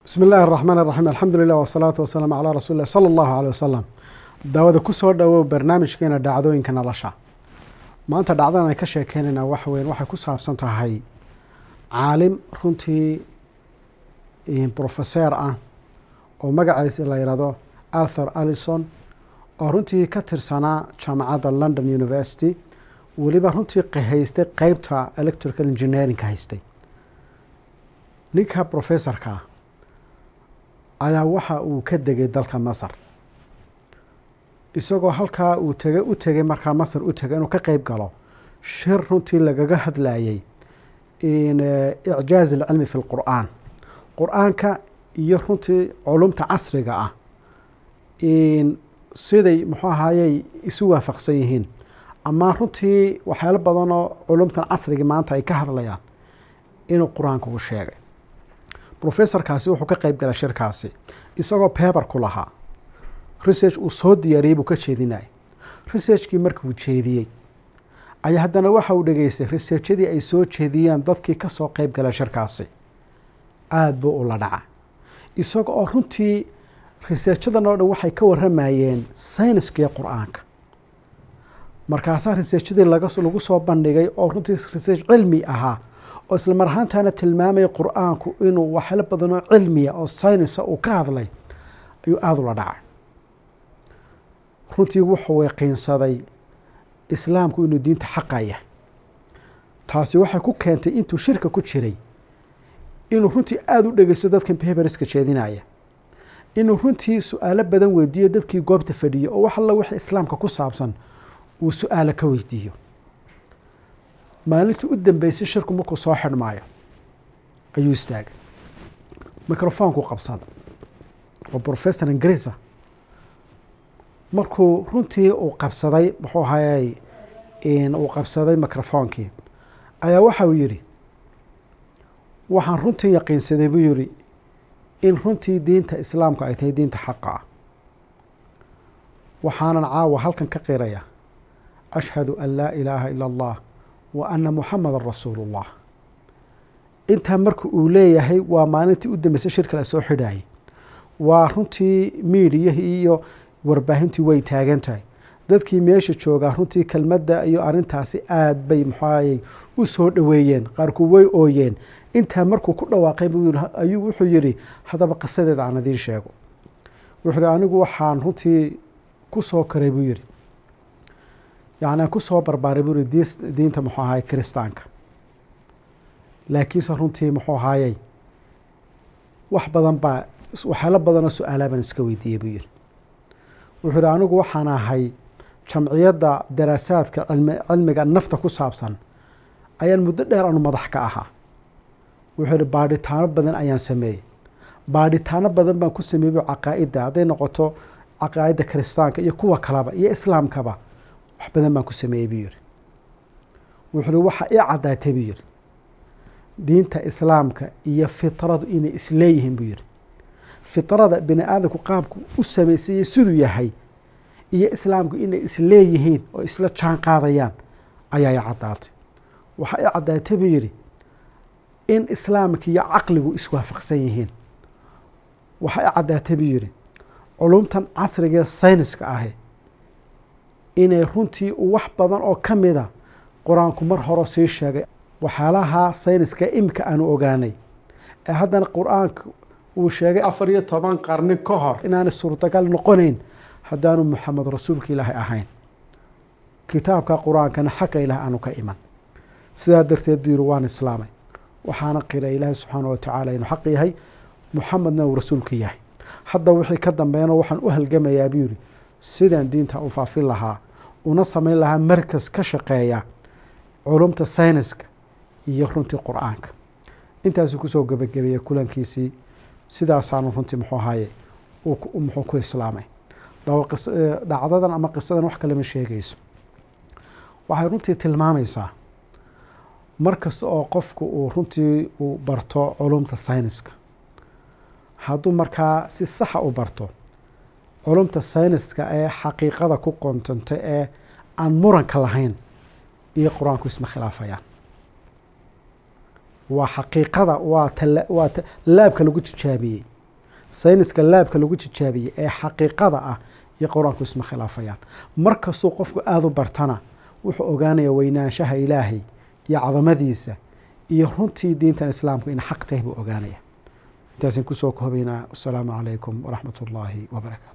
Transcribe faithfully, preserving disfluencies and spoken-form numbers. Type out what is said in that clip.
بسم الله الرحمن الرحيم الحمد لله والصلاة والسلام على رسول الله صلى الله عليه وسلم daawada ku soo dhawow barnaamijkeena dhacdooyinka nolosha maanta dhacdadan ay ka sheekeynayna wax weyn waxay ku saabsan tahay caalim runtii in professor ah oo magaciisa la yiraahdo Arthur Allison oo runtii ka tirsanaa jaamacadda London University waliba runtii qahaystay qaybta electrical engineering ka haystay ninka professorka ayaa waxa uu ka degay dalka Masar isagoo halkaa uu tagay u tagay markaa Masar u tagay inuu ka qayb galo shir runtii lagaga hadlayay in i'jaaz al-ilmi fi al-Qur'an Qur'aanka iyo runtii culumta casriga ah in siday muxuu ahaayay isu waafaqsan yihiin ama runtii waxyaalo badan oo culumta casriga maanta ay ka hadlayaan inuu Qur'aanku u sheegay professor kaasi wuxuu ka qayb galay shirkaasi isagoo paper ku lahaa research uu soo diyaariyay buu ka jeedinay researchkii markii uu jeediyay ayaa haddana waxa uu dhageystay researchadii ay soo jeediyaan dadkii ka soo qayb galay shirkaasi aad buu u la dhacay isagoo oo runtii researchadan oo dhan waxay ka waramayeen sayniska Qur'aanka markaas researchadii laga soo lagu soo bandhigay oo runtii research cilmi ahaa oo isla mar ahaantaana tilmaamay Qur'aanku inuu waxyaalo badan oo cilmi ah oo saynis uu ka hadlay ayuu aad u la dhacay runtii wuxuu yaqiinsaday islaamku inuu diinta xaqa yahay taasi waxay ku keentay intuu shirka ku jiray inuu runtii aad u dhageysto dadkan paperska jeedinaya inuu runtii su'aalo badan weydiiyo dadkii goobta fadhiyo oo wax alla wixii islaamka ku saabsan uu su'aalo ka weydiiyo maalintii u dambeysay shirku markuu soo xidhmaayo ayuu istaagay microphone-ku qabsaday oo professor Ingrisa markuu runtii uu qabsaday wuxuu hayay in uu qabsaday microphone-kii ayaa waxa uu yiri waxaan runtii yaqiinsaday buu yiri in runtii diinta islaamka ay tahay diinta xaqa ah waxaanan caawa halkan ka qiraya ashhadu an laa ilaaha ila allah wa anna muhammadan rasuulullah inta markuu uu leeyahay waa maalintii u dambeysay shirka la soo xidhaayay waa runtii media iyo warbaahintii way taagan tahay dadkii meesha jooga runtii kelmadda iyo arintaasi aad bay maxay u soo dhaweeyeen qaarku way ooyeen inta markuu ku dhawaaqay ayuu wuxuu yiri hadaba qisadeeda aan idin sheego wuxuu anigu waxaan runtii ku soo karay buu yiri yaani ku soo barbaaray buu diinta muxuu ahaay kristaanka laakiin runtii muxuu ahaayay wax badan baa waxyaalo badan oo su'aalo baan iska weydiiyay buu yiri wuxuu anigu waxaan ahay jamciyadda daraasaadka cilmiga nafta ku saabsan ayaan muddo dheer aanu madax ka ahaa wuxuu baadhitaano badan ayaan sameeyay baadhitaano badan baan ku sameeyay caqaa'ida haday noqoto caqaa'ida kristaanka iyo kuwa kalaba iyo islaamkaba wax badan baan ku sameeyay buu yiri wuxuu waxa ay cadaatay buu yiri diinta islaamka iyo fitradu inay isleeyihiin buu yiri fitrada bini aadamku qaabku u sameeyay sidoo yahay iyo islaamku inay isleeyihiin oo isla jaan qaadayaan ayaa cadaatay waxa ay cadaatay buu yiri in islaamka iyo aqligu iswaafaqsan yihiin waxa ay cadaatay buu yiri culumtan casriga sayniska ah inay runtii wax badan oo kamida quraanku mar hore sii sheegay waxaalaha sayniska imka aanu ogaanay ee haddana quraanku uu sheegay afar iyo toban qarni ka hor inaan suurtagal noqonayn haddaanu Muhammad rasuulka Ilaahay ahayn kitaabka quraankana xaq Ilaahay aanu ka iman sidaa darteed biiru waan islaamay waxaana qiray Ilaahay subhanahu wa ta'ala inuu xaq yahay Muhammadna uu rasuulka yahay hadda wixii ka dambeeyana waxaan u halgamayaa biiru sidaan diinta u faafin lahaa una sameyn lahaa markas ka shaqeeya culumta sayniska iyo runtii quraanka intaas ku soo gabagabeeyay kulankiisii sidaas aan runtii muxuu ahaayay uu muxuu ku islaamay dhacdadan ama qisadan wax kale ma sheegayso waxay runtii tilmaamaysaa markas oo qofku uu runtii uu barto culumta sayniska hadduu markaa si sax ah u barto culumta sayniska ee xaqiiqada ku qontanta ee aan muranka lahayn iyo quraanku isma khilaafayaan waa xaqiiqada waa waa laabka lagu tijaabiyay sayniska laabka lagu tijaabiyey ee xaqiiqada ah iyo qur-aanku isma khilaafayaan. mar kastuu qofku aada u bartana wuxuu ogaanaya weynaanshaha ilaahay iyo cadamadiisa iyo runtii diintan islaamku in xaq tahay buu ogaanaya. intaasaan kusoo koobaynaa. wasalaamu calaykum waraxmat ullaahi wabarakaatu.